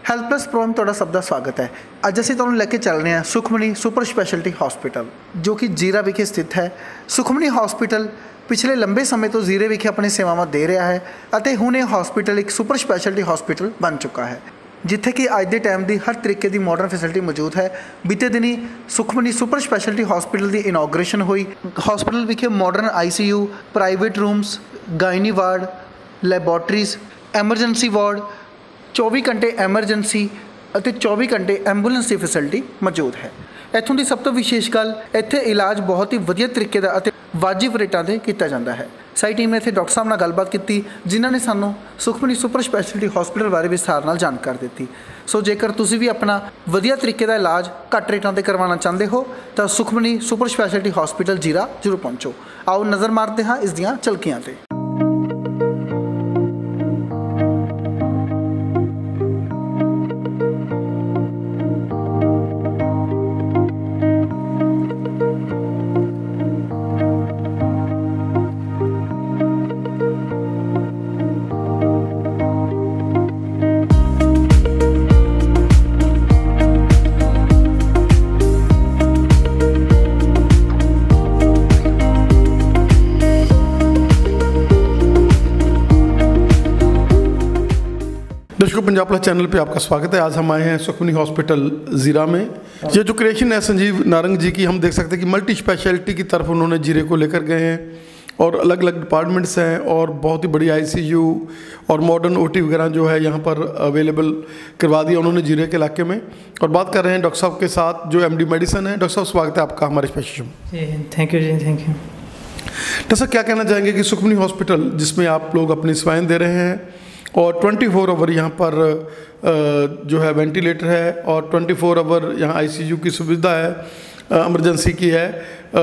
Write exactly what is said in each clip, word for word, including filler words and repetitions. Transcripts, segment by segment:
Helpless programme ਤੁਹਾਡਾ ਸਭ ਦਾ ਸਵਾਗਤ ਹੈ। ਅੱਜ ਅਸੀਂ ਤੁਹਾਨੂੰ ਲੈ ਕੇ ਚੱਲ ਰਹੇ ਹਾਂ ਸੁਖਮਨੀ ਸੁਪਰ ਸਪੈਸ਼ਲਿਟੀ ਹਸਪੀਟਲ ਜੋ ਕਿ ਜੀਰਾ ਵਿਖੇ ਸਥਿਤ ਹੈ। ਸੁਖਮਨੀ ਹਸਪੀਟਲ ਪਿਛਲੇ ਲੰਬੇ ਸਮੇਂ ਤੋਂ ਜ਼ੀਰੇ ਵਿਖੇ ਆਪਣੀ ਸੇਵਾਵਾਂ ਦੇ ਰਿਹਾ ਹੈ ਅਤੇ ਹੁਣ ਇਹ ਹਸਪੀਟਲ ਇੱਕ ਸੁਪਰ ਸਪੈਸ਼ਲਿਟੀ ਹਸਪੀਟਲ ਬਣ ਚੁੱਕਾ ਹੈ ਜਿੱਥੇ ਕਿ ਅੱਜ ਦੇ ਟਾਈਮ ਦੀ ਹਰ ਤਰੀਕੇ ਦੀ ਮਾਡਰਨ ਫੈਸਿਲਿਟੀ ਮੌਜੂਦ ਹੈ। ਬੀਤੇ ਦਿਨੀ ਸੁਖਮਨੀ ਸੁਪਰ ਸਪੈਸ਼ਲਿਟੀ ਹਸਪੀਟਲ ਦੀ ਇਨੋਗ੍ਰੇਸ਼ਨ ਹੋਈ। ਹਸਪੀਟਲ ਵਿਖੇ modern I C U, private rooms, gynae ward, laboratories, emergency ward, चौबीस घंटे ਐਮਰਜੈਂਸੀ ਅਤੇ चौबीस घंटे ਐਂਬੂਲੈਂਸ ਦੀ ਫੈਸਿਲਿਟੀ ਮੌਜੂਦ ਹੈ। ਇੱਥੋਂ ਦੀ ਸਭ ਤੋਂ ਵਿਸ਼ੇਸ਼ ਗੱਲ ਇੱਥੇ ਇਲਾਜ ਬਹੁਤ ਹੀ ਵਧੀਆ ਤਰੀਕੇ ਦਾ ਅਤੇ ਵਾਜਿਬ ਰੇਟਾਂ 'ਤੇ ਕੀਤਾ ਜਾਂਦਾ ਹੈ। ਸਾਡੀ ਟੀਮ ਨੇ ਇੱਥੇ ਡਾਕਟਰ ਸਾਹਿਬ ਨਾਲ ਗੱਲਬਾਤ ਕੀਤੀ ਜਿਨ੍ਹਾਂ ਨੇ ਸਾਨੂੰ ਸੁਖਮਨੀ ਸੁਪਰ ਸਪੈਸ਼ਲਿਟੀ ਹਸਪੀਟਲ ਬਾਰੇ ਵਿਸਥਾਰ ਨਾਲ ਜਾਣਕਾਰੀ ਦਿੱਤੀ। ਸੋ ਜੇਕਰ ਤੁਸੀਂ ਵੀ ਆਪਣਾ ਵਧੀਆ ਤਰੀਕੇ ਦਾ ਇਲਾਜ ਘੱਟ ਰੇਟਾਂ 'ਤੇ ਕਰਵਾਉਣਾ ਚਾਹੁੰਦੇ ਹੋ ਤਾਂ ਸੁਖਮਨੀ ਸੁਪਰ ਸਪੈਸ਼ਲਿਟੀ ਹਸਪੀਟਲ ਜੀਰਾ ਜ਼ਰੂਰ ਪਹੁੰਚੋ। ਆਓ ਨਜ਼ਰ ਮਾਰਦੇ ਹਾਂ ਇਸ ਦੀਆਂ ਝਲਕੀਆਂ 'ਤੇ। दर्शकों, पंजाब प्लस चैनल पे आपका स्वागत है। आज हम आए हैं सुखमनी हॉस्पिटल ज़ीरा में। ये जो क्रिएशन है संजीव नारंग जी की, हम देख सकते हैं कि मल्टी स्पेशलिटी की तरफ उन्होंने जीरे को लेकर गए हैं और अलग अलग डिपार्टमेंट्स हैं और बहुत ही बड़ी आईसीयू और मॉडर्न ओटी वगैरह जो है यहाँ पर अवेलेबल करवा दिया उन्होंने जीरे के इलाके में। और बात कर रहे हैं डॉक्टर साहब के साथ जो एमडी मेडिसिन है। डॉक्टर साहब, स्वागत है आपका हमारे स्पेशल शो। थैंक यू जी, थैंक यू। डॉक्टर साहब, क्या कहना चाहेंगे कि सुखमनी हॉस्पिटल जिसमें आप लोग अपनी सेवाएँ दे रहे हैं और चौबीस आवर यहाँ पर जो है वेंटिलेटर है और चौबीस आवर यहाँ आईसीयू की सुविधा है, इमरजेंसी की है,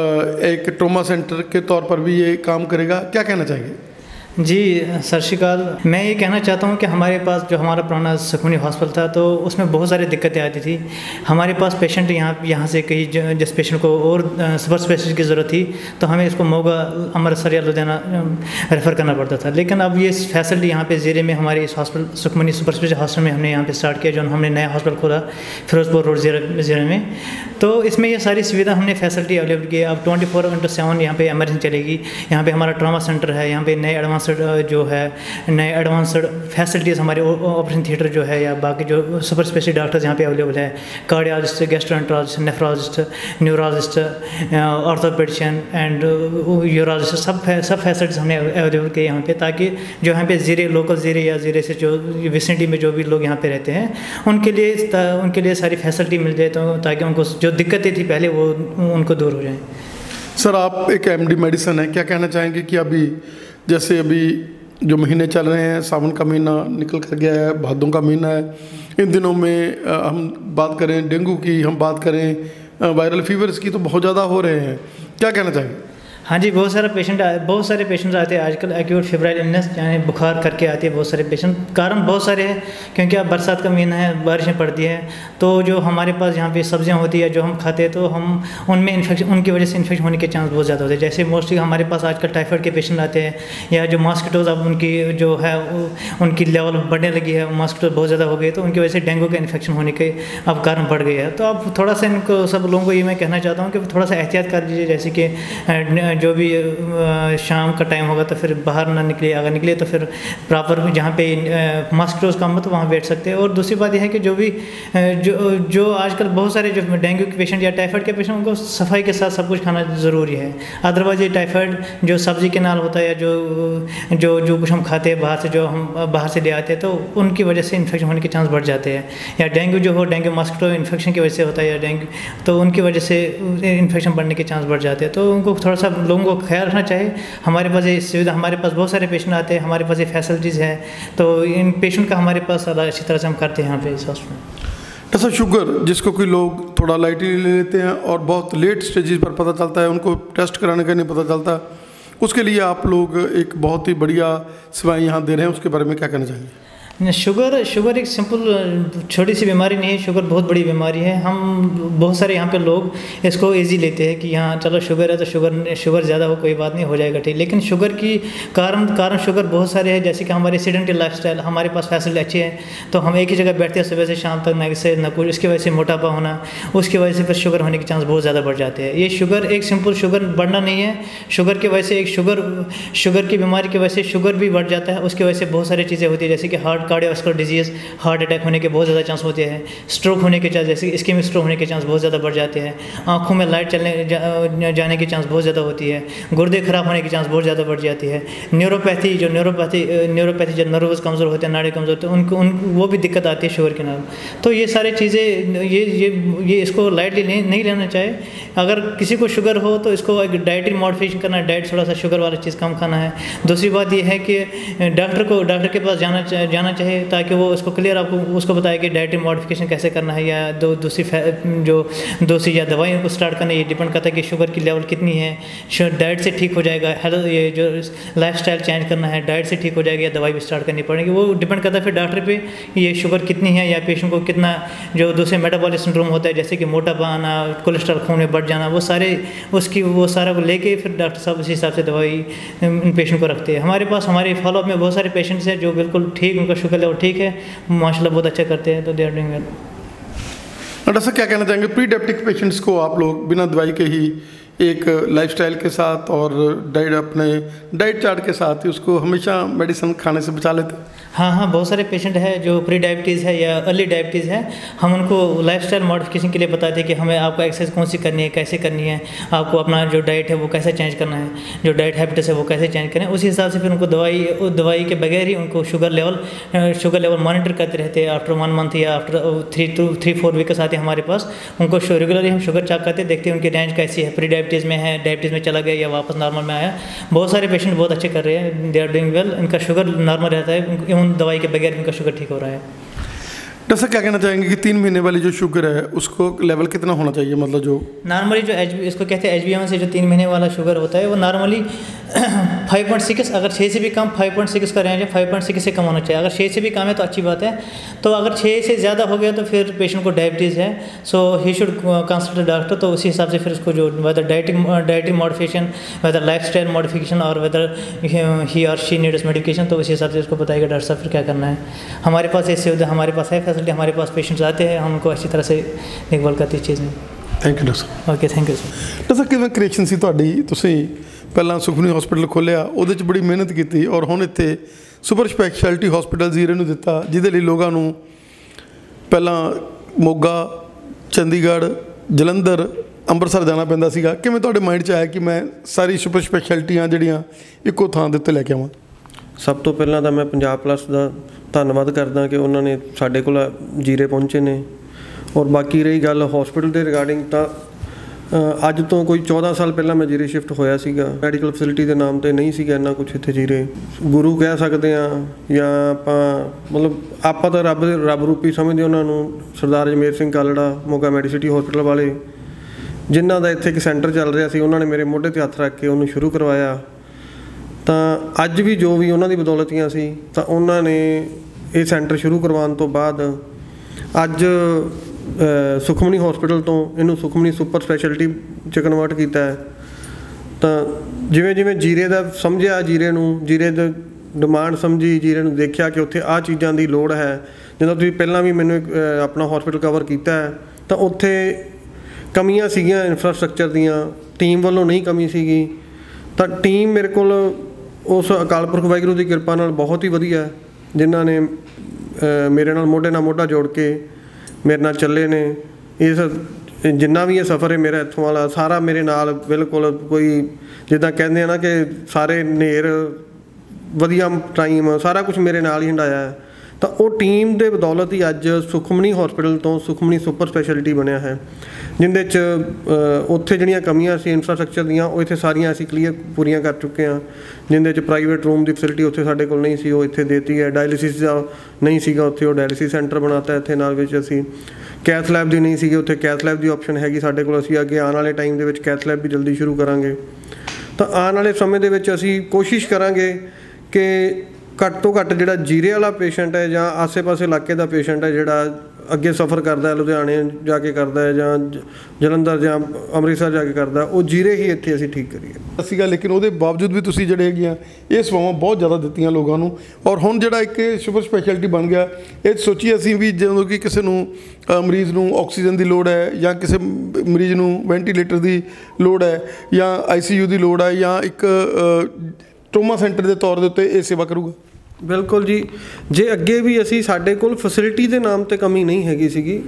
एक ट्रॉमा सेंटर के तौर पर भी ये काम करेगा, क्या कहना चाहिए? जी सत श्री अकाल। मैं ये कहना चाहता हूँ कि हमारे पास जो हमारा पुराना सुखमनी हॉस्पिटल था तो उसमें बहुत सारी दिक्कतें आती थी। हमारे पास पेशेंट यहाँ यहाँ से कहीं जिस पेशेंट को और सुपर स्पेशलिस्ट की ज़रूरत थी तो हमें इसको मोगा, अमृतसर या लुधियाना रेफ़र करना पड़ता था। लेकिन अब ये फैसिलिटी यहाँ पे ज़ीरे में हमारे इस hospital Sukhmani super specialist hospital में हमने यहाँ पे स्टार्ट किया, जो हमने नया हॉस्पिटल खोला फिरोजपुर रोड ज़ीरा ज़ीरे में। तो इसमें ये सारी सुविधा हमने फैसिलिटी अवेलेबल की है। अब ट्वेंटी फोर इंटू सेवन यहाँ पे एमरजेंसी चलेगी। यहाँ पे हमारा ट्रॉमा सेंटर है, यहाँ पे नए एडवांस जो है नए एडवांस्ड फैसिलिटीज़ हमारे ऑपरेशन थिएटर जो है या बाकी जो सुपर स्पेशलिस्ट डॉक्टर्स यहाँ पे अवेलेबल है, cardiologist, gastroenterologist, nephrologist, neurologist, orthopedician and urologist, सब सब फैसिलिटीज़ हमने अवेलेबल की यहाँ पे, ताकि जो यहाँ पे ज़ीरे लोकल ज़ीरे या ज़ीरे से जो विसिनिटी में जो भी लोग यहाँ पे रहते हैं उनके लिए उनके लिए सारी फैसिलिटी मिल जाए, तो ताकि उनको जो दिक्कतें थी पहले वो उनको दूर हो जाएँ। सर, आप एक एमडी मेडिसिन है, क्या कहना चाहेंगे कि अभी जैसे अभी जो महीने चल रहे हैं, सावन का महीना निकल कर गया है, भादों का महीना है, इन दिनों में हम बात करें डेंगू की, हम बात करें वायरल फीवर्स की तो बहुत ज़्यादा हो रहे हैं, क्या कहना चाहेंगे? हाँ जी, बहुत सारे पेशेंट बहुत सारे पेशेंट्स आते हैं आजकल एक्यूट फेब्राइल इलनेस यानी बुखार करके आते हैं बहुत सारे पेशेंट। कारण बहुत सारे हैं क्योंकि अब बरसात का महीना है, बारिशें पड़ती हैं, तो जो हमारे पास यहाँ पे सब्जियाँ होती है जो हम खाते हैं तो हम उनमें इन्फेक्शन उनकी वजह से इन्फेक्शन होने के चांस बहुत ज़्यादा होते हैं। जैसे मोस्टली हमारे पास आजकल टाइफाइड के पेशेंट आते हैं या जो मॉस्किटोज़ अब उनकी जो है उनकी लेवल बढ़ने लगी है, मॉस्किटो बहुत ज़्यादा हो गई तो उनकी वजह से डेंगू का इन्फेक्शन होने के अब कारण बढ़ गया है। तो अब थोड़ा सा इनको सब लोगों को ये मैं कहना चाहता हूँ कि थोड़ा सा एहतियात कर लीजिए। जैसे कि जो भी शाम का टाइम होगा तो फिर बाहर ना निकले, अगर निकले तो फिर प्रॉपर जहाँ पे मॉस्किटोज़ कम हो तो वहाँ बैठ सकते हैं। और दूसरी बात यह है कि जो भी जो जो आजकल बहुत सारे जो डेंगू के पेशेंट या टाइफाइड के पेशेंट उनको सफाई के साथ सब कुछ खाना ज़रूरी है। अदरवाइज ये टाइफाइड जो सब्ज़ी के नाल होता है या जो जो जो कुछ हम खाते हैं बाहर से, जो हम बाहर से ले आते हैं तो उनकी वजह से इन्फेक्शन होने के चांस बढ़ जाते हैं। या डेंगू जो हो डेंगू मॉस्किटो इन्फेक्शन की वजह से होता है या डेंगू तो उनकी वजह से इन्फेक्शन बढ़ने के चांस बढ़ जाते हैं। तो उनको थोड़ा सा लोगों को ख्याल रखना चाहिए। हमारे पास ये सुविधा, हमारे पास बहुत सारे पेशेंट आते हैं, हमारे पास ये फैसिलिटीज़ है तो इन पेशेंट का हमारे पास अच्छी तरह से हम करते हैं यहाँ पे इस हॉस्पिटल में। ऐसा शुगर जिसको कोई लोग थोड़ा लाइटली ले लेते हैं और बहुत लेट स्टेजेस पर पता चलता है, उनको टेस्ट कराने का नहीं पता चलता, उसके लिए आप लोग एक बहुत ही बढ़िया सेवाएं यहाँ दे रहे हैं, उसके बारे में क्या कहना चाहिए? शुगर शुगर एक सिंपल छोटी सी बीमारी नहीं है, शुगर बहुत बड़ी बीमारी है। हम बहुत सारे यहाँ पे लोग इसको इजी लेते हैं कि यहाँ चलो शुगर है तो शुगर शुगर ज़्यादा हो कोई बात नहीं, हो जाएगा ठीक। लेकिन शुगर की कारण कारण शुगर बहुत सारे हैं, जैसे कि हमारे सीडेंटरी लाइफस्टाइल, हमारे पास फैसिलिटी अच्छी है तो हम एक ही जगह बैठते हैं सुबह से शाम तक, ना से ना कुछ, उसकी वजह से मोटापा होना, उसकी वजह से फिर शुगर होने के चांस बहुत ज़्यादा बढ़ जाते हैं। ये शुगर एक सिंपल शुगर बढ़ना नहीं है, शुगर की वजह से एक शुगर शुगर की बीमारी की वजह से शुगर भी बढ़ जाता है। उसकी वजह से बहुत सारी चीज़ें होती है, जैसे कि heart cardiovascular disease, heart attack होने के बहुत ज़्यादा चांस होते हैं, स्ट्रोक होने के चांस, जैसे इस्केमिक स्ट्रोक होने के चांस बहुत ज़्यादा बढ़ जाते हैं, आँखों में लाइट चलने जा, जाने की चांस बहुत ज़्यादा होती है, गुर्दे खराब होने की चांस बहुत ज़्यादा बढ़ जाती है। न्यूरोपैथी जो न्यूरोपैथी न्यूरोपैथी जो नर्वस कमज़ोर होते हैं, नाड़ी कमज़ोर होते हैं, उनको उन वो भी दिक्कत आती है शुगर के नाम। तो ये सारी चीज़ें ये ये ये इसको लाइटली नहीं नहीं लेना चाहिए। अगर किसी को शुगर हो तो इसको एक डाइटरी मॉडिफिकेशन करना है, डाइट थोड़ा सा शुगर वाला चीज़ कम खाना है। दूसरी बात ये है कि डॉक्टर को डॉक्टर के पास जाना जाना चाहिए ताकि वो उसको क्लियर आपको उसको बताए कि डाइटरी मॉडिफिकेशन कैसे करना है, या दो दूसरी जो दूसरी या दवाइयों को स्टार्ट करना है। ये डिपेंड करता है कि शुगर की लेवल कितनी है, डाइट से ठीक हो जाएगा, हेल्थ ये जो लाइफस्टाइल चेंज करना है डाइट से ठीक हो जाएगा, या दवाई भी स्टार्ट करनी पड़ेगी। वो डिपेंड करता है फिर डॉक्टर पे ये शुगर कितनी है, या पेशेंट को कितना जो दूसरे मेटाबॉलिक सिंड्रोम होता है जैसे कि मोटापा आना, कोलेस्ट्रॉल खून में बढ़ जाना, वो सारे उसकी वो सारा को लेके फिर डॉक्टर साहब उसी हिसाब से दवाई इन पेशेंट को रखते हैं। हमारे पास हमारे फॉलोअप में बहुत सारे पेशेंट्स हैं जो बिल्कुल ठीक, उनका शुगर लेवल ठीक है, माशाल्लाह बहुत अच्छा करते हैं, तो they are doing well. Doctor साहब क्या कहना चाहेंगे, प्री डायबिटिक पेशेंट्स को आप लोग बिना दवाई के ही एक लाइफस्टाइल के साथ और डाइट अपने डाइट चार्ट के साथ ही उसको हमेशा मेडिसिन खाने से बचा लेते हैं? हाँ हाँ बहुत सारे पेशेंट हैं जो प्री डायबिटीज़ है या अर्ली डायबिटीज़ है, हम उनको लाइफस्टाइल मॉडिफिकेशन के लिए बताते हैं कि हमें आपको एक्सरसाइज कौन सी करनी है, कैसे करनी है, आपको अपना जो डाइट है वो कैसे चेंज करना है, जो डाइट हैबिट्स है वो कैसे चेंज करना है। उसी हिसाब से फिर उनको दवाई दवाई के बगैर ही उनको sugar level sugar level monitor करते रहते हैं। आफ्टर वन मंथ या after three two three four weeks आते हैं हमारे पास, उनको रेगुलरली हम शुगर चेक करते देखते हैं उनकी रेंज कैसी है, प्री डायबिटीज़ में है, डायबिटीज़ में चला गया या वापस नॉर्मल में आया। बहुत सारे पेशेंट बहुत अच्छे कर रहे हैं, दे आर डूइंग वेल, इनका शुगर नॉर्मल रहता है, इवन दवाई के बगैर इनका शुगर ठीक हो रहा है। डॉक्टर साहब क्या कहना चाहेंगे कि तीन महीने वाली जो शुगर है उसको लेवल कितना होना चाहिए, मतलब जो नॉर्मली जो एच इसको कहते हैं एच बी एम से जो तीन महीने वाला शुगर होता है वो नॉर्मली फाइव पॉइंट सिक्स, अगर छः से भी कम फाइव पॉइंट सिक्स का रेंज है, फाइव पॉइंट सिक्स से कम होना चाहिए। अगर छः से भी कम है तो अच्छी बात है, तो अगर छः से ज़्यादा हो गया तो फिर पेशेंट को डायबिटीज़ है, so he should consult doctor. तो उसी हिसाब से फिर उसको जो whether dieting dieting modification, whether lifestyle modification और वेदर ही और शी नीड्स मेडिकेशन, तो उसी हिसाब से उसको बताएगा डॉक्टर साहब फिर क्या करना है। हमारे पास ऐसे सुविधा हमारे पास है फैसिलिटी, हमारे पास पेशेंट्स आते हैं, हम उनको अच्छी तरह से देखभाल करती चीज़ में। Thank you doctor. Okay thank you sir. Doctor ਸਾਹਿਬ ਕਿਵੇਂ ਕ੍ਰੀਏਸ਼ਨ ਸੀ ਤੁਹਾਡੀ, ਤੁਸੀਂ ਪਹਿਲਾਂ ਸੁਖਮਨੀ ਹਸਪੀਟਲ ਖੋਲ੍ਹਿਆ, ਉਹਦੇ 'ਚ ਬੜੀ ਮਿਹਨਤ ਕੀਤੀ ਔਰ ਹੁਣ ਇੱਥੇ ਸੁਪਰ ਸਪੈਸ਼ਲਿਟੀ ਹਸਪੀਟਲ ਜ਼ੀਰੇ ਨੂੰ ਦਿੱਤਾ, ਜਿਹਦੇ ਲਈ ਲੋਕਾਂ ਨੂੰ ਪਹਿਲਾਂ ਮੋਗਾ, ਚੰਡੀਗੜ੍ਹ, ਜਲੰਧਰ, ਅੰਮ੍ਰਿਤਸਰ ਜਾਣਾ ਪੈਂਦਾ ਸੀਗਾ। ਕਿਵੇਂ ਤੁਹਾਡੇ ਮਾਈਂਡ 'ਚ ਆਇਆ ਕਿ ਮੈਂ ਸਾਰੀ ਸੁਪਰ ਸਪੈਸ਼ਲਿਟੀਆਂ ਜਿਹੜੀਆਂ ਇੱਕੋ ਥਾਂ ਦੇ ਉੱਤੇ ਲੈ ਕੇ ਆਵਾਂ? ਸਭ ਤੋਂ ਪਹਿਲਾਂ ਤਾਂ ਮੈਂ ਪੰਜਾਬ ਪਲੱਸ ਦਾ ਧੰਨਵਾਦ ਕਰਦਾ ਕਿ ਉਹਨਾਂ ਨੇ ਸਾਡੇ ਕੋਲ ਜੀਰੇ ਪਹੁੰਚੇ ਨੇ। ਔਰ ਬਾਕੀ ਰਹੀ ਗੱਲ ਹਸਪੀਟਲ ਦੇ ਰਿਗਾਰਡਿੰਗ, ਤਾਂ ਅੱਜ ਤੋਂ ਕੋਈ ਚੌਦਾਂ ਸਾਲ ਪਹਿਲਾਂ ਮੈਂ ਜੀਰੇ ਸ਼ਿਫਟ ਹੋਇਆ ਸੀਗਾ। ਮੈਡੀਕਲ ਫੈਸਿਲਿਟੀ ਦੇ ਨਾਮ 'ਤੇ ਨਹੀਂ ਸੀਗਾ ਇੰਨਾ ਕੁਛ ਇੱਥੇ ਜੀਰੇ, ਗੁਰੂ ਕਹਿ ਸਕਦੇ ਹਾਂ ਜਾਂ ਆਪਾਂ ਮਤਲਬ ਆਪਾਂ ਤਾਂ ਰੱਬ ਰੱਬ ਰੂਪੀ ਸਮਝਦੇ ਉਹਨਾਂ ਨੂੰ। ਸਰਦਾਰ ਅਜਮੇਰ ਸਿੰਘ ਕਾਲੜਾ ਮੋਗਾ ਮੈਡੀਸਿਟੀ ਹਸਪੀਟਲ ਵਾਲੇ, ਜਿਨ੍ਹਾਂ ਦਾ ਇੱਥੇ ਇੱਕ ਸੈਂਟਰ ਚੱਲ ਰਿਹਾ ਸੀ, ਉਹਨਾਂ ਨੇ ਮੇਰੇ ਮੋਢੇ 'ਤੇ ਹੱਥ ਰੱਖ ਕੇ ਉਹਨੂੰ ਸ਼ੁਰੂ ਕਰਵਾਇਆ। ਤਾਂ ਅੱਜ ਵੀ ਜੋ ਵੀ ਉਹਨਾਂ ਦੀ ਬਦੌਲਤੀਆਂ ਸੀ, ਤਾਂ ਉਹਨਾਂ ਨੇ ਇਹ ਸੈਂਟਰ ਸ਼ੁਰੂ ਕਰਵਾਉਣ ਤੋਂ ਬਾਅਦ ਅੱਜ ਸੁਖਮਨੀ ਹਸਪੀਟਲ ਤੋਂ ਇਹਨੂੰ ਸੁਖਮਨੀ ਸੁਪਰ ਸਪੈਸ਼ਲਿਟੀ 'ਚ ਕਨਵਰਟ ਕੀਤਾ ਹੈ। ਤਾਂ ਜਿਵੇਂ ਜਿਵੇਂ ਜੀਰੇ ਦਾ ਸਮਝਿਆ, ਜੀਰੇ ਨੂੰ ਜੀਰੇ ਦੀ ਡਿਮਾਂਡ ਸਮਝੀ, ਜੀਰੇ ਨੂੰ ਦੇਖਿਆ ਕਿ ਉੱਥੇ ਆਹ ਚੀਜ਼ਾਂ ਦੀ ਲੋੜ ਹੈ। ਜਦੋਂ ਤੁਸੀਂ ਪਹਿਲਾਂ ਵੀ ਮੈਨੂੰ ਆਪਣਾ ਹਸਪੀਟਲ ਕਵਰ ਕੀਤਾ ਹੈ, ਤਾਂ ਉੱਥੇ ਕਮੀਆਂ ਸੀਗੀਆਂ ਇਨਫਰਾਸਟਰਕਚਰ ਦੀਆਂ, ਟੀਮ ਵੱਲੋਂ ਨਹੀਂ ਕਮੀ ਸੀਗੀ। ਤਾਂ ਟੀਮ ਮੇਰੇ ਕੋਲ ਉਸ ਅਕਾਲ ਪੁਰਖ ਵਾਹਿਗੁਰੂ ਦੀ ਕਿਰਪਾ ਨਾਲ ਬਹੁਤ ਹੀ ਵਧੀਆ, ਜਿਨ੍ਹਾਂ ਨੇ ਮੇਰੇ ਨਾਲ ਮੋਢੇ ਨਾਲ ਮੋਢਾ ਜੋੜ ਕੇ ਮੇਰੇ ਨਾਲ ਚੱਲੇ ਨੇ। ਇਸ ਜਿੰਨਾ ਵੀ ਇਹ ਸਫ਼ਰ ਹੈ ਮੇਰਾ ਇੱਥੋਂ ਵਾਲਾ ਸਾਰਾ ਮੇਰੇ ਨਾਲ ਬਿਲਕੁਲ, ਕੋਈ ਜਿੱਦਾਂ ਕਹਿੰਦੇ ਆ ਨਾ ਕਿ ਸਾਰੇ ਨੇਰ ਵਧੀਆ ਟਾਈਮ ਸਾਰਾ ਕੁਛ ਮੇਰੇ ਨਾਲ ਹੀ ਹੰਡਾਇਆ ਹੈ। ਤਾਂ ਉਹ ਟੀਮ ਦੇ ਬਦੌਲਤ ਹੀ ਅੱਜ ਸੁਖਮਨੀ ਹਸਪੀਟਲ ਤੋਂ ਸੁਖਮਨੀ ਸੁਪਰ ਸਪੈਸ਼ਲਿਟੀ ਬਣਿਆ ਹੈ, ਜਿਹਦੇ 'ਚ ਉੱਥੇ ਜਿਹੜੀਆਂ ਕਮੀਆਂ ਸੀ ਇਨਫਰਾਸਟਰਕਚਰ ਦੀਆਂ, ਉਹ ਇੱਥੇ ਸਾਰੀਆਂ ਅਸੀਂ ਕਲੀਅਰ ਪੂਰੀਆਂ ਕਰ ਚੁੱਕੇ ਹਾਂ। ਜਿਹਦੇ 'ਚ ਪ੍ਰਾਈਵੇਟ ਰੂਮ ਦੀ ਫੈਸਿਲਿਟੀ ਉੱਥੇ ਸਾਡੇ ਕੋਲ ਨਹੀਂ ਸੀ, ਉਹ ਇੱਥੇ ਦੇਤੀ ਹੈ। ਡਾਇਲਿਸਿਸ ਦਾ ਨਹੀਂ ਸੀਗਾ ਉੱਥੇ, ਉਹ ਡਾਇਲਿਸਿਸ ਸੈਂਟਰ ਬਣਾਤਾ ਇੱਥੇ ਨਾਲ ਵਿੱਚ। ਅਸੀਂ ਕੈਥ ਲੈਬ ਦੀ ਨਹੀਂ ਸੀਗੀ ਉੱਥੇ, ਕੈਥ ਲੈਬ ਦੀ ਆਪਸ਼ਨ ਹੈਗੀ ਸਾਡੇ ਕੋਲ। ਅਸੀਂ ਅੱਗੇ ਆਉਣ ਵਾਲੇ ਟਾਈਮ ਦੇ ਵਿੱਚ ਕੈਥ ਲੈਬ ਵੀ ਜਲਦੀ ਸ਼ੁਰੂ ਕਰਾਂਗੇ। ਤਾਂ ਆਉਣ ਵਾਲੇ ਸਮੇਂ ਦੇ ਵਿੱਚ ਅਸੀਂ ਕੋਸ਼ਿਸ਼ ਕਰਾਂਗੇ ਕਿ ਘੱਟ ਤੋਂ ਘੱਟ ਜਿਹੜਾ ਜੀਰੇ ਵਾਲਾ ਪੇਸ਼ੈਂਟ ਹੈ ਜਾਂ ਆਸੇ-ਪਾਸੇ ਇਲਾਕੇ ਦਾ ਪੇਸ਼ੈਂਟ ਹੈ ਜਿਹੜਾ ਅੱਗੇ ਸਫ਼ਰ ਕਰਦਾ ਹੈ, ਲੁਧਿਆਣੇ ਜਾ ਕੇ ਕਰਦਾ ਹੈ ਜਾਂ ਜਲੰਧਰ ਜਾਂ ਅੰਮ੍ਰਿਤਸਰ ਜਾ ਕੇ ਕਰਦਾ, ਉਹ ਜੀਰੇ ਹੀ ਇੱਥੇ ਅਸੀਂ ਠੀਕ ਕਰੀਏ ਸੀਗਾ। ਲੇਕਿਨ ਉਹਦੇ ਬਾਵਜੂਦ ਵੀ ਤੁਸੀਂ ਜਿਹੜੇ ਹੈਗੀਆਂ ਇਹ ਸੇਵਾਵਾਂ ਬਹੁਤ ਜ਼ਿਆਦਾ ਦਿੱਤੀਆਂ ਲੋਕਾਂ ਨੂੰ, ਔਰ ਹੁਣ ਜਿਹੜਾ ਇੱਕ ਸੁਪਰ ਸਪੈਸ਼ਲਿਟੀ ਬਣ ਗਿਆ। ਇਹ ਸੋਚੀਏ ਅਸੀਂ ਵੀ ਜਦੋਂ ਕਿ ਕਿਸੇ ਨੂੰ ਮਰੀਜ਼ ਨੂੰ ਆਕਸੀਜਨ ਦੀ ਲੋੜ ਹੈ ਜਾਂ ਕਿਸੇ ਮਰੀਜ਼ ਨੂੰ ਵੈਂਟੀਲੇਟਰ ਦੀ ਲੋੜ ਹੈ ਜਾਂ ਆਈ ਸੀ ਯੂ ਦੀ ਲੋੜ ਹੈ ਜਾਂ ਇੱਕ ਟਰੋਮਾ ਸੈਂਟਰ ਦੇ ਤੌਰ ਦੇ ਉੱਤੇ ਇਹ ਸੇਵਾ ਕਰੂਗਾ। ਬਿਲਕੁਲ ਜੀ, ਜੇ ਅੱਗੇ ਵੀ ਅਸੀਂ ਸਾਡੇ ਕੋਲ ਫੈਸਿਲਿਟੀ ਦੇ ਨਾਮ 'ਤੇ ਕਮੀ ਨਹੀਂ ਹੈਗੀ ਸੀਗੀ।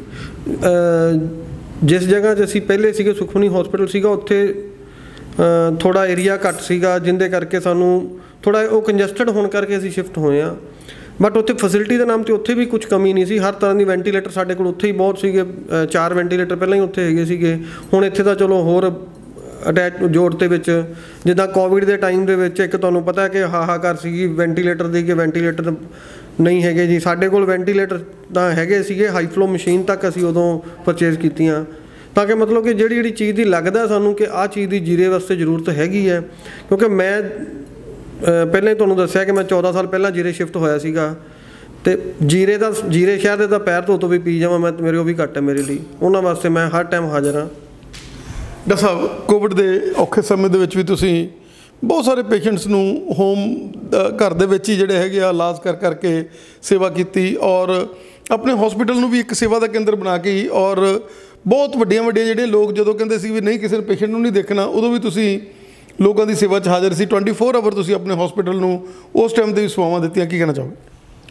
ਜਿਸ ਜਗ੍ਹਾ 'ਚ ਅਸੀਂ ਪਹਿਲੇ ਸੀਗੇ ਸੁਖਮਨੀ ਹੌਸਪੀਟਲ ਸੀਗਾ, ਉੱਥੇ ਥੋੜ੍ਹਾ ਏਰੀਆ ਘੱਟ ਸੀਗਾ, ਜਿਹਦੇ ਕਰਕੇ ਸਾਨੂੰ ਥੋੜ੍ਹਾ ਉਹ ਕੰਜਸਟਡ ਹੋਣ ਕਰਕੇ ਅਸੀਂ ਸ਼ਿਫਟ ਹੋਏ ਹਾਂ। ਬਟ ਉੱਥੇ ਫੈਸਿਲਿਟੀ ਦੇ ਨਾਮ 'ਤੇ ਉੱਥੇ ਵੀ ਕੁਝ ਕਮੀ ਨਹੀਂ ਸੀ। ਹਰ ਤਰ੍ਹਾਂ ਦੀ ਵੈਂਟੀਲੇਟਰ ਸਾਡੇ ਕੋਲ ਉੱਥੇ ਹੀ ਬਹੁਤ ਸੀਗੇ, ਚਾਰ ਵੈਂਟੀਲੇਟਰ ਪਹਿਲਾਂ ਹੀ ਉੱਥੇ ਹੈਗੇ ਸੀਗੇ। ਹੁਣ ਇੱਥੇ ਤਾਂ ਚਲੋ ਹੋਰ ਅਟੈਚ ਜੋੜ ਦੇ ਵਿੱਚ, ਜਿੱਦਾਂ ਕੋਵਿਡ ਦੇ ਟਾਈਮ ਦੇ ਵਿੱਚ ਇੱਕ ਤੁਹਾਨੂੰ ਪਤਾ ਕਿ ਹਾਹਾਕਾਰ ਸੀਗੀ ਵੈਂਟੀਲੇਟਰ ਦੀ, ਕਿ ਵੈਂਟੀਲੇਟਰ ਨਹੀਂ ਹੈਗੇ ਜੀ। ਸਾਡੇ ਕੋਲ ਵੈਂਟੀਲੇਟਰ ਤਾਂ ਹੈਗੇ ਸੀਗੇ, ਹਾਈ ਫਲੋ ਮਸ਼ੀਨ ਤੱਕ ਅਸੀਂ ਉਦੋਂ ਪਰਚੇਜ਼ ਕੀਤੀਆਂ, ਤਾਂ ਕਿ ਮਤਲਬ ਕਿ ਜਿਹੜੀ ਜਿਹੜੀ ਚੀਜ਼ ਦੀ ਲੱਗਦਾ ਸਾਨੂੰ ਕਿ ਆਹ ਚੀਜ਼ ਦੀ ਜੀਰੇ ਵਾਸਤੇ ਜ਼ਰੂਰਤ ਹੈਗੀ ਹੈ। ਕਿਉਂਕਿ ਮੈਂ ਪਹਿਲਾਂ ਹੀ ਤੁਹਾਨੂੰ ਦੱਸਿਆ ਕਿ ਮੈਂ ਚੌਦ੍ਹਾਂ ਸਾਲ ਪਹਿਲਾਂ ਜੀਰੇ ਸ਼ਿਫਟ ਹੋਇਆ ਸੀਗਾ, ਅਤੇ ਜੀਰੇ ਦਾ ਜੀਰੇ ਸ਼ਹਿਰ ਦੇ ਤਾਂ ਪੈਰ ਧੋ ਤੋਂ ਵੀ ਪੀ ਜਾਵਾਂ ਮੈਂ, ਮੇਰੇ ਉਹ ਵੀ ਘੱਟ ਹੈ ਮੇਰੇ ਲਈ। ਉਹਨਾਂ ਵਾਸਤੇ ਮੈਂ ਹਰ ਟਾਈਮ ਹਾਜ਼ਰ ਹਾਂ। ਡਾਕਟਰ ਸਾਹਿਬ, ਕੋਵਿਡ ਦੇ ਔਖੇ ਸਮੇਂ ਦੇ ਵਿੱਚ ਵੀ ਤੁਸੀਂ ਬਹੁਤ ਸਾਰੇ ਪੇਸ਼ੈਂਟਸ ਨੂੰ ਹੋਮ ਘਰ ਦੇ ਵਿੱਚ ਹੀ ਜਿਹੜੇ ਹੈਗੇ ਆ ਇਲਾਜ ਕਰ ਕਰਕੇ ਸੇਵਾ ਕੀਤੀ, ਔਰ ਆਪਣੇ ਹੌਸਪੀਟਲ ਨੂੰ ਵੀ ਇੱਕ ਸੇਵਾ ਦਾ ਕੇਂਦਰ ਬਣਾ ਕੇ ਹੀ, ਔਰ ਬਹੁਤ ਵੱਡੀਆਂ ਵੱਡੀਆਂ ਜਿਹੜੇ ਲੋਕ ਜਦੋਂ ਕਹਿੰਦੇ ਸੀ ਵੀ ਨਹੀਂ ਕਿਸੇ ਪੇਸ਼ੈਂਟ ਨੂੰ ਨਹੀਂ ਦੇਖਣਾ, ਉਦੋਂ ਵੀ ਤੁਸੀਂ ਲੋਕਾਂ ਦੀ ਸੇਵਾ 'ਚ ਹਾਜ਼ਰ ਸੀ। ਟਵੈਂਟੀ ਫੋਰ ਆਵਰ ਤੁਸੀਂ ਆਪਣੇ ਹੌਸਪੀਟਲ ਨੂੰ ਉਸ ਟਾਈਮ 'ਤੇ ਵੀ ਸੇਵਾਵਾਂ ਦਿੱਤੀਆਂ। ਕੀ ਕਹਿਣਾ ਚਾਹੋਗੇ?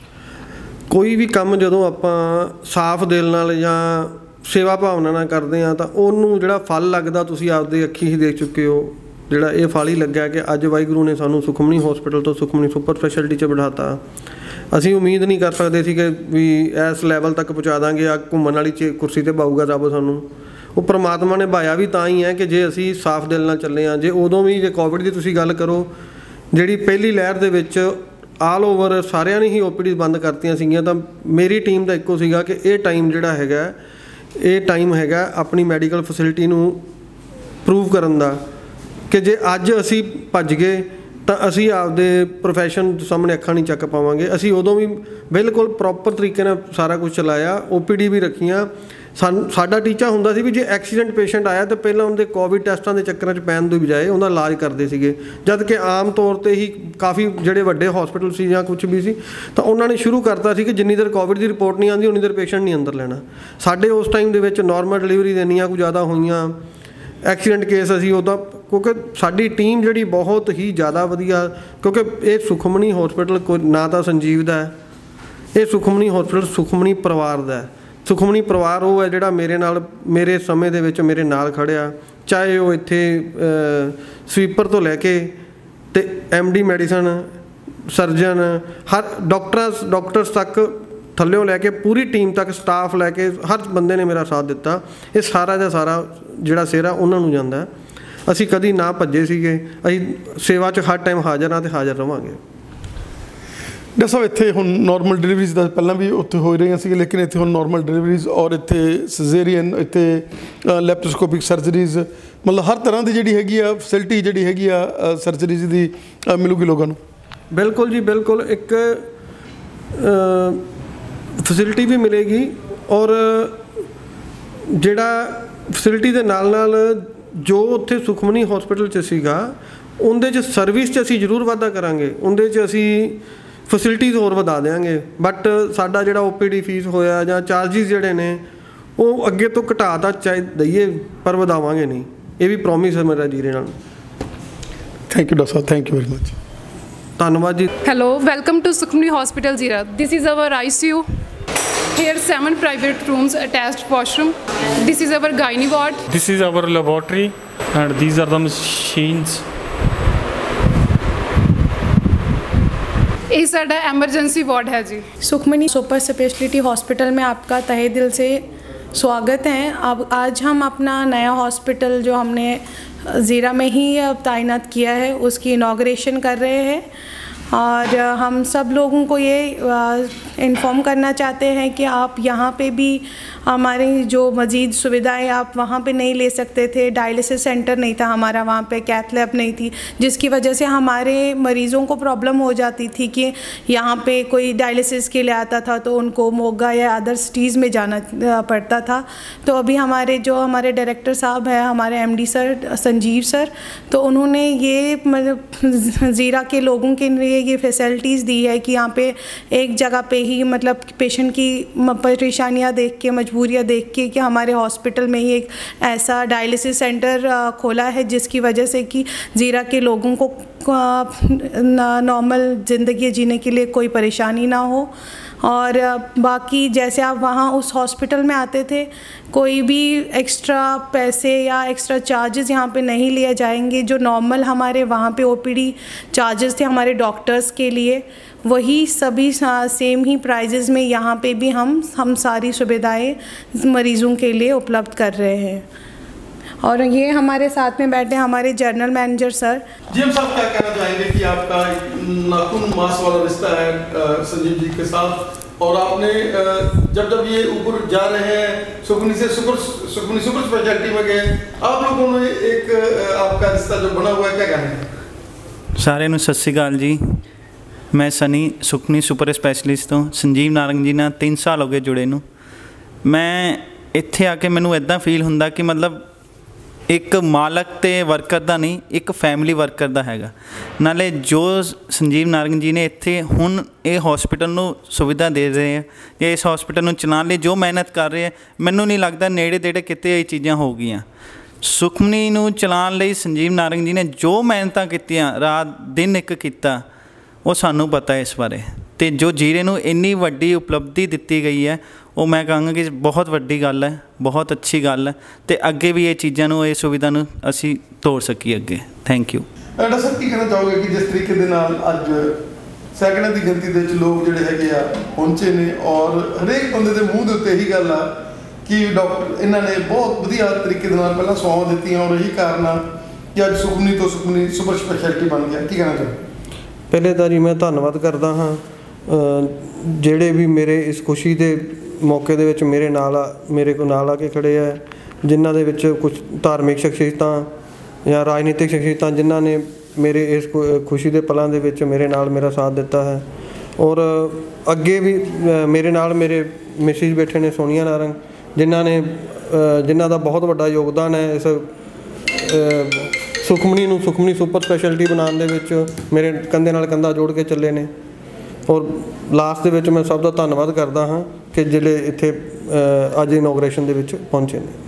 ਕੋਈ ਵੀ ਕੰਮ ਜਦੋਂ ਆਪਾਂ ਸਾਫ਼ ਦਿਲ ਨਾਲ ਜਾਂ ਸੇਵਾ ਭਾਵਨਾ ਨਾਲ ਕਰਦੇ ਹਾਂ ਤਾਂ ਉਹਨੂੰ ਜਿਹੜਾ ਫਲ ਲੱਗਦਾ ਤੁਸੀਂ ਆਪਦੇ ਅੱਖੀ ਹੀ ਦੇਖ ਚੁੱਕੇ ਹੋ। ਜਿਹੜਾ ਇਹ ਫਲ ਹੀ ਲੱਗਿਆ ਕਿ ਅੱਜ ਵਾਹਿਗੁਰੂ ਨੇ ਸਾਨੂੰ ਸੁਖਮਨੀ ਹੌਸਪੀਟਲ ਤੋਂ ਸੁਖਮਨੀ ਸੁਪਰ ਸਪੈਸ਼ਲਿਟੀ 'ਚ ਬਿਠਾਤਾ। ਅਸੀਂ ਉਮੀਦ ਨਹੀਂ ਕਰ ਸਕਦੇ ਸੀ ਕਿ ਵੀ ਇਸ ਲੈਵਲ ਤੱਕ ਪਹੁੰਚਾ ਦਾਂਗੇ, ਆ ਘੁੰਮਣ ਵਾਲੀ 'ਚ ਕੁਰਸੀ 'ਤੇ ਬਾਊਗਾ ਰੱਬ ਸਾਨੂੰ। ਉਹ ਪਰਮਾਤਮਾ ਨੇ ਭਾਇਆ ਵੀ ਤਾਂ ਹੀ ਹੈ ਕਿ ਜੇ ਅਸੀਂ ਸਾਫ਼ ਦਿਲ ਨਾਲ ਚੱਲੇ ਹਾਂ। ਜੇ ਉਦੋਂ ਵੀ ਜੇ ਕੋਵਿਡ ਦੀ ਤੁਸੀਂ ਗੱਲ ਕਰੋ, ਜਿਹੜੀ ਪਹਿਲੀ ਲਹਿਰ ਦੇ ਵਿੱਚ ਆਲ ਓਵਰ ਸਾਰਿਆਂ ਨੇ ਹੀ ਓ ਪੀ ਡੀ ਬੰਦ ਕਰਤੀਆਂ ਸੀਗੀਆਂ, ਤਾਂ ਮੇਰੀ ਟੀਮ ਦਾ ਇੱਕੋ ਸੀਗਾ ਕਿ ਇਹ ਟਾਈਮ ਜਿਹੜਾ ਹੈਗਾ ਇਹ ਟਾਈਮ ਹੈਗਾ ਆਪਣੀ ਮੈਡੀਕਲ ਫੈਸਿਲਿਟੀ ਨੂੰ ਪ੍ਰੂਵ ਕਰਨ ਦਾ, ਕਿ ਜੇ ਅੱਜ ਅਸੀਂ ਭੱਜ ਗਏ ਤਾਂ ਅਸੀਂ ਆਪਦੇ ਪ੍ਰੋਫੈਸ਼ਨ ਸਾਹਮਣੇ ਅੱਖਾਂ ਨਹੀਂ ਚੱਕ ਪਾਵਾਂਗੇ। ਅਸੀਂ ਉਦੋਂ ਵੀ ਬਿਲਕੁਲ ਪ੍ਰੋਪਰ ਤਰੀਕੇ ਨਾਲ ਸਾਰਾ ਕੁਝ ਚਲਾਇਆ, ਓ ਪੀ ਡੀ ਵੀ ਰੱਖੀਆਂ। ਸਾਨੂੰ ਸਾਡਾ ਟੀਚਾ ਹੁੰਦਾ ਸੀ ਵੀ ਜੇ ਐਕਸੀਡੈਂਟ ਪੇਸ਼ੈਂਟ ਆਇਆ ਤਾਂ ਪਹਿਲਾਂ ਉਹਦੇ ਕੋਵਿਡ ਟੈਸਟਾਂ ਦੇ ਚੱਕਰਾਂ 'ਚ ਪੈਣ ਦੀ ਬਜਾਏ ਉਹਦਾ ਇਲਾਜ ਕਰਦੇ ਸੀਗੇ। ਜਦ ਕਿ ਆਮ ਤੌਰ 'ਤੇ ਹੀ ਕਾਫੀ ਜਿਹੜੇ ਵੱਡੇ ਹੌਸਪੀਟਲ ਸੀ ਜਾਂ ਕੁਛ ਵੀ ਸੀ ਤਾਂ ਉਹਨਾਂ ਨੇ ਸ਼ੁਰੂ ਕਰਤਾ ਸੀ ਕਿ ਜਿੰਨੀ ਦੇਰ ਕੋਵਿਡ ਦੀ ਰਿਪੋਰਟ ਨਹੀਂ ਆਉਂਦੀ ਉਨੀ ਦੇਰ ਪੇਸ਼ੈਂਟ ਨਹੀਂ ਅੰਦਰ ਲੈਣਾ। ਸਾਡੇ ਉਸ ਟਾਈਮ ਦੇ ਵਿੱਚ ਨਾਰਮਲ ਡਿਲੀਵਰੀ ਇੰਨੀਆਂ ਕੁ ਜ਼ਿਆਦਾ ਹੋਈਆਂ, ਐਕਸੀਡੈਂਟ ਕੇਸ ਅਸੀਂ ਉਹਦਾ, ਕਿਉਂਕਿ ਸਾਡੀ ਟੀਮ ਜਿਹੜੀ ਬਹੁਤ ਹੀ ਜ਼ਿਆਦਾ ਵਧੀਆ, ਕਿਉਂਕਿ ਇਹ ਸੁਖਮਨੀ ਹੌਸਪੀਟਲ ਕੋਈ ਨਾ ਤਾਂ ਸੰਜੀਵ ਦਾ ਹੈ, ਇਹ ਸੁਖਮਨੀ ਹੌਸਪੀਟਲ ਸੁਖਮਨੀ ਪਰਿਵਾਰ ਦਾ ਹੈ। ਸੁਖਮਨੀ ਪਰਿਵਾਰ ਉਹ ਹੈ ਜਿਹੜਾ ਮੇਰੇ ਨਾਲ ਮੇਰੇ ਸਮੇਂ ਦੇ ਵਿੱਚ ਮੇਰੇ ਨਾਲ ਖੜਿਆ, ਚਾਹੇ ਉਹ ਇੱਥੇ ਸਵੀਪਰ ਤੋਂ ਲੈ ਕੇ ਅਤੇ ਐਮ ਡੀ ਮੈਡੀਸਨ, ਸਰਜਨ, ਹਰ ਡਾਕਟਰਸ ਡਾਕਟਰਸ ਤੱਕ ਥੱਲਿਓਂ ਲੈ ਕੇ ਪੂਰੀ ਟੀਮ ਤੱਕ ਸਟਾਫ ਲੈ ਕੇ ਹਰ ਬੰਦੇ ਨੇ ਮੇਰਾ ਸਾਥ ਦਿੱਤਾ। ਇਹ ਸਾਰਾ ਦਾ ਸਾਰਾ ਜਿਹੜਾ ਸਿਹਰਾ ਉਹਨਾਂ ਨੂੰ ਜਾਂਦਾ। ਅਸੀਂ ਕਦੀ ਨਾ ਭੱਜੇ ਸੀਗੇ, ਅਸੀਂ ਸੇਵਾ 'ਚ ਹਰ ਟਾਈਮ ਹਾਜ਼ਰ ਹਾਂ ਅਤੇ ਹਾਜ਼ਰ ਰਹਾਂਗੇ। ਡਾਕਟਰ ਸਾਹਿਬ, ਇੱਥੇ ਹੁਣ ਨੋਰਮਲ ਡਿਲੀਵਰੀਜ਼ ਦਾ ਪਹਿਲਾਂ ਵੀ ਉੱਥੇ ਹੋ ਰਹੀਆਂ ਸੀ, ਲੇਕਿਨ ਇੱਥੇ ਹੁਣ ਨੋਰਮਲ ਡਿਲੀਵਰੀਜ਼ ਔਰ ਇੱਥੇ ਸਜ਼ੇਰੀਅਨ, ਇੱਥੇ ਲੈਪਰੋਸਕੋਪਿਕ ਸਰਜਰੀਜ਼, ਮਤਲਬ ਹਰ ਤਰ੍ਹਾਂ ਦੀ ਜਿਹੜੀ ਹੈਗੀ ਆ ਫੈਸਿਲਿਟੀ ਜਿਹੜੀ ਹੈਗੀ ਆ ਸਰਜਰੀਜ਼ ਦੀ ਮਿਲੂਗੀ ਲੋਕਾਂ ਨੂੰ। ਬਿਲਕੁਲ ਜੀ, ਬਿਲਕੁਲ। ਇੱਕ ਫੈਸਿਲਿਟੀ ਵੀ ਮਿਲੇਗੀ, ਔਰ ਜਿਹੜਾ ਫੈਸਿਲਿਟੀ ਦੇ ਨਾਲ ਨਾਲ ਜੋ ਉੱਥੇ ਸੁਖਮਨੀ ਹੌਸਪੀਟਲ 'ਚ ਸੀਗਾ ਉਹਦੇ 'ਚ ਸਰਵਿਸ 'ਚ ਅਸੀਂ ਜ਼ਰੂਰ ਵਾਧਾ ਕਰਾਂਗੇ, ਉਹਦੇ 'ਚ ਅਸੀਂ ਫੈਸਿਲਿਟੀਜ਼ ਹੋਰ ਵਧਾ ਦਿਆਂਗੇ। ਬਟ ਸਾਡਾ ਜਿਹੜਾ ਓ ਪੀ ਡੀ ਫੀਸ ਹੋਇਆ ਜਾਂ ਚਾਰਜਿਸ ਜਿਹੜੇ ਨੇ ਉਹ ਅੱਗੇ ਤੋਂ ਘਟਾ ਤਾਂ ਚਾਹੇ ਦਈਏ ਪਰ ਵਧਾਵਾਂਗੇ ਨਹੀਂ। ਇਹ ਵੀ ਪ੍ਰੋਮਿਸ ਹੈ ਮੇਰਾ ਜੀਰੇ ਨਾਲ। ਥੈਂਕ ਯੂ ਡਾਕਟਰ ਸਾਹਿਬ, ਥੈਂਕ ਯੂ ਵੈਰੀ ਮਚ। ਧੰਨਵਾਦ ਜੀ। Hello, welcome to Sukhmani Hospital Zira. This is our I C U. Here seven private rooms, attached washroom. This is our gynae ward. This is our laboratory and these are the machines. ये साडा emergency ward है जी। Sukhmani super speciality hospital में आपका तहे दिल से स्वागत है। अब आज हम अपना नया हॉस्पिटल जो हमने ज़ीरा में ही तैनात किया है उसकी इनाग्रेशन कर रहे हैं। और हम सब लोगों को ये इन्फॉर्म करना चाहते हैं कि आप यहाँ पे भी हमारी जो मज़ीद सुविधाएं आप वहाँ पे नहीं ले सकते थे। डायलिसिस सेंटर नहीं था हमारा वहाँ पे, कैथ लैब नहीं थी, जिसकी वजह से हमारे मरीज़ों को प्रॉब्लम हो जाती थी कि यहाँ पे कोई डायलिसिस के लिए आता था तो उनको मोगा या अदर सिटीज़ में जाना पड़ता था। तो अभी हमारे जो हमारे डायरेक्टर साहब हैं, हमारे एमडी सर संजीव सर, तो उन्होंने ये मतलब ज़ीरा के लोगों के लिए ये फैसिलिटीज़ दी है कि यहाँ पे एक जगह पे ही मतलब पेशेंट की परेशानियाँ देख के, मजबूरियाँ देख के कि हमारे हॉस्पिटल में ही एक ऐसा डायलिसिस सेंटर खोला है जिसकी वजह से कि ज़ीरा के लोगों को नॉर्मल ज़िंदगी जीने के लिए कोई परेशानी ना हो। और बाकी जैसे आप वहाँ उस हॉस्पिटल में आते थे, कोई भी एक्स्ट्रा पैसे या एक्स्ट्रा चार्जेस यहाँ पे नहीं लिए जाएंगे। जो नॉर्मल हमारे वहाँ पे ओपीडी चार्जेस थे हमारे डॉक्टर्स के लिए, वही सभी सेम ही प्राइजेज़ में यहाँ पे भी हम हम सारी सुविधाएं मरीज़ों के लिए उपलब्ध कर रहे हैं। और ये हमारे साथ में बैठे हमारे जनरल मैनेजर सर। जी हम साहब क्या कहना चाहेंगे कि आपका नाखून मांस वाला रिश्ता है संजीव जी के साथ, और आपने जब जब ये ऊपर जा रहे हैं सुखमनी से सुपर सुखमनी सुपर स्पेशलिटी में गए, आप लोगों ने एक आपका रिश्ता जो बना हुआ है, क्या कहेंगे? सारे नूं सत श्री अकाल जी। मैं सनी सुखमनी सुपर स्पैशलिस्ट तो संजीव नारंग जी नाल तीन साल हो गए जुड़े नूं। मैं इत्थे आके मैनूं इदां फील हुंदा कि मतलब एक मालक ते वर्कर दा नहीं, एक फैमिली वर्कर दा हैगा। नाले जो संजीव नारंग जी ने इत्थे हुण ਇਹ हॉस्पिटल ਨੂੰ सुविधा दे रहे हैं ਜਾਂ इस हॉस्पिटल ਨੂੰ ਚਲਾਉਣ ਲਈ ਜੋ ਮਿਹਨਤ ਕਰ ਰਹੇ ਹੈ, ਮੈਨੂੰ ਨਹੀਂ ਲੱਗਦਾ ਨੇੜੇ ਤੇੜੇ ਕਿਤੇ ਇਹ ਚੀਜ਼ਾਂ ਹੋ ਗਈਆਂ। ਸੁਖਮਨੀ ਨੂੰ ਚਲਾਉਣ ਲਈ ਸੰਜੀਵ ਨਾਰੰਗ ਜੀ ਨੇ ਜੋ ਮਿਹਨਤਾਂ ਕੀਤੀਆਂ, ਰਾਤ ਦਿਨ ਇੱਕ ਕੀਤਾ, ਉਹ ਸਾਨੂੰ ਪਤਾ ਹੈ ਇਸ ਬਾਰੇ। ਤੇ ਜੋ ਜੀਰੇ ਨੂੰ ਇੰਨੀ ਵੱਡੀ ਉਪਲਬਧੀ ਦਿੱਤੀ ਗਈ ਹੈ, ਉਹ ਮੈਂ ਕਹਾਂਗਾ ਕਿ ਬਹੁਤ ਵੱਡੀ ਗੱਲ ਹੈ, ਬਹੁਤ ਅੱਛੀ ਗੱਲ ਹੈ। ਤੇ ਅੱਗੇ ਵੀ ਇਹ ਚੀਜ਼ਾਂ ਨੂੰ, ਇਹ ਸੁਵਿਧਾ ਨੂੰ ਅਸੀਂ ਤੋੜ ਸਕੀਏ ਅੱਗੇ। Thank you. ਡਾਕਟਰ ਸਾਹਿਬ ਕੀ ਕਹਿਣਾ ਚਾਹੋਗੇ ਕਿ ਜਿਸ ਤਰੀਕੇ ਦੇ ਨਾਲ ਅੱਜ ਸੈਕਿੰਡਾਂ ਦੀ ਗਿਣਤੀ ਦੇ ਵਿੱਚ ਲੋਕ ਜਿਹੜੇ ਹੈਗੇ ਆ ਪਹੁੰਚੇ ਨੇ, ਔਰ ਹਰੇਕ ਬੰਦੇ ਦੇ ਮੂੰਹ ਦੇ ਉੱਤੇ ਇਹੀ ਗੱਲ ਆ ਕਿ ਡਾਕਟਰ ਇਹਨਾਂ ਨੇ ਬਹੁਤ ਵਧੀਆ ਤਰੀਕੇ ਦੇ ਨਾਲ ਪਹਿਲਾਂ ਸੇਵਾਵਾਂ ਦਿੱਤੀਆਂ, ਔਰ ਇਹੀ ਕਾਰਨ ਆ ਕਿ ਅੱਜ ਸੁਖਮਨੀ ਤੋਂ ਸੁਖਮਨੀ ਸੁਪਰ ਸਪੈਸ਼ਲਿਟੀ ਬਣ ਗਿਆ। ਕੀ ਕਹਿਣਾ ਚਾਹੋਗੇ? ਪਹਿਲੇ ਤਾਂ ਜੀ ਮੈਂ ਧੰਨਵਾਦ ਕਰਦਾ ਹਾਂ ਜਿਹੜੇ ਵੀ ਮੇਰੇ ਇਸ ਖੁਸ਼ੀ ਦੇ ਮੌਕੇ ਦੇ ਵਿੱਚ ਮੇਰੇ ਨਾਲ ਮੇਰੇ ਕੋਲ ਨਾਲ ਆ ਕੇ ਖੜੇ ਆ, ਜਿਨ੍ਹਾਂ ਦੇ ਵਿੱਚ ਕੁਝ ਧਾਰਮਿਕ ਸ਼ਖਸੀਅਤਾਂ ਜਾਂ ਰਾਜਨੀਤਿਕ ਸ਼ਖਸੀਅਤਾਂ ਜਿਨ੍ਹਾਂ ਨੇ ਮੇਰੇ ਇਸ ਖੁਸ਼ੀ ਦੇ ਪਲਾਂ ਦੇ ਵਿੱਚ ਮੇਰੇ ਨਾਲ ਮੇਰਾ ਸਾਥ ਦਿੱਤਾ ਹੈ। ਔਰ ਅੱਗੇ ਵੀ ਮੇਰੇ ਨਾਲ ਮੇਰੇ ਮਿਸਿਸ ਬੈਠੇ ਨੇ ਸੋਨੀਆ ਨਾਰੰਗ, ਜਿਨ੍ਹਾਂ ਨੇ ਜਿਨ੍ਹਾਂ ਦਾ ਬਹੁਤ ਵੱਡਾ ਯੋਗਦਾਨ ਹੈ ਇਸ ਸੁਖਮਨੀ ਨੂੰ ਸੁਖਮਨੀ ਸੁਪਰ ਸਪੈਸ਼ਲਿਟੀ ਬਣਾਉਣ ਦੇ ਵਿੱਚ, ਮੇਰੇ ਕੰਧੇ ਨਾਲ ਕੰਧਾ ਜੋੜ ਕੇ ਚੱਲੇ ਨੇ। ਔਰ ਲਾਸਟ ਦੇ ਵਿੱਚ ਮੈਂ ਸਭ ਦਾ ਧੰਨਵਾਦ ਕਰਦਾ ਹਾਂ ਕਿ ਜਿਹੜੇ ਇੱਥੇ ਅੱਜ ਇਨੋਗ੍ਰੇਸ਼ਨ ਦੇ ਵਿੱਚ ਪਹੁੰਚੇ ਨੇ।